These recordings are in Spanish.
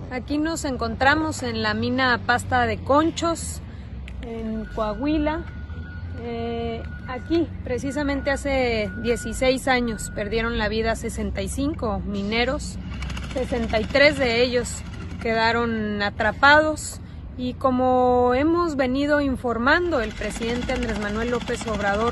Aquí nos encontramos en la mina Pasta de Conchos, en Coahuila. Aquí, precisamente hace 16 años, perdieron la vida 65 mineros, 63 de ellos quedaron atrapados y como hemos venido informando, el presidente Andrés Manuel López Obrador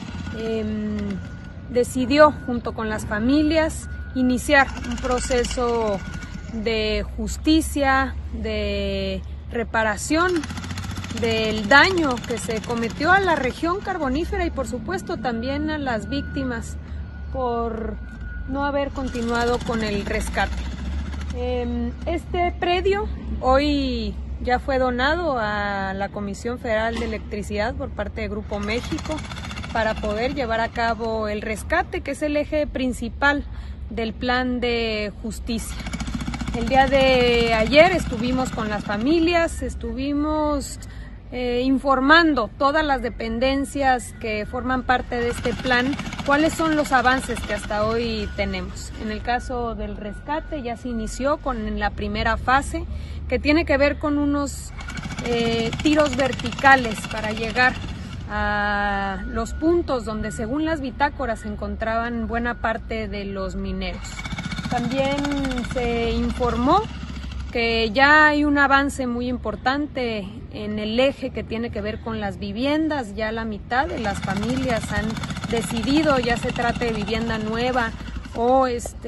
decidió, junto con las familias, iniciar un proceso de justicia, de reparación del daño que se cometió a la región carbonífera y por supuesto también a las víctimas por no haber continuado con el rescate. Este predio hoy ya fue donado a la Comisión Federal de Electricidad por parte de Grupo México para poder llevar a cabo el rescate, que es el eje principal del plan de justicia. El día de ayer estuvimos con las familias, estuvimos informando todas las dependencias que forman parte de este plan, cuáles son los avances que hasta hoy tenemos. En el caso del rescate ya se inició con la primera fase, que tiene que ver con unos tiros verticales para llegar a los puntos donde según las bitácoras se encontraban buena parte de los mineros. También se informó que ya hay un avance muy importante en el eje que tiene que ver con las viviendas. Ya la mitad de las familias han decidido, ya se trate de vivienda nueva o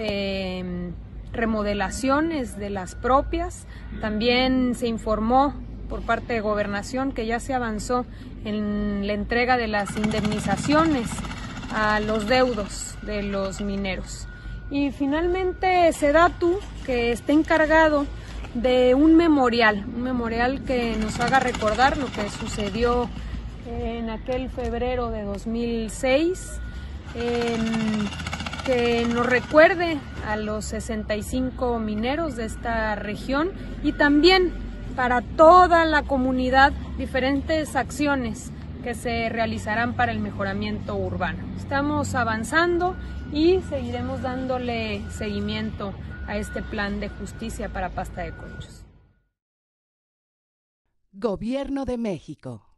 remodelaciones de las propias. También se informó por parte de Gobernación que ya se avanzó en la entrega de las indemnizaciones a los deudos de los mineros. Y finalmente SEDATU, que está encargado de un memorial que nos haga recordar lo que sucedió en aquel febrero de 2006, que nos recuerde a los 65 mineros de esta región y también para toda la comunidad diferentes acciones que se realizarán para el mejoramiento urbano. Estamos avanzando y seguiremos dándole seguimiento a este plan de justicia para Pasta de Conchos. Gobierno de México.